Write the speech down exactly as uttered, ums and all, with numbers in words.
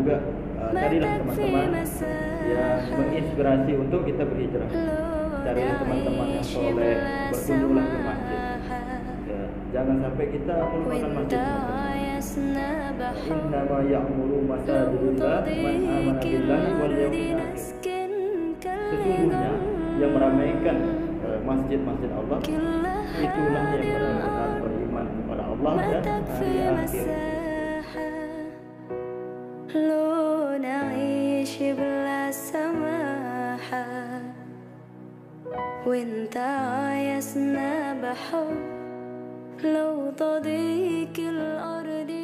juga uh, carilah teman-teman yang menginspirasi untuk kita berhijrah. Cari teman-teman yang soleh, berkunjunglah ke masjid. Ya, jangan sampai kita melupakan masjid. Innama ya'muru masajidillah man amana billahi wal yawmil akhir. Sesungguhnya yang meramaikan uh, masjid-masjid Allah itulah yang benar-benar beriman kepada Allah dan hari akhir. لو نعيش بلا سماحة وانت عايزنا بحب لو تضيق الأرض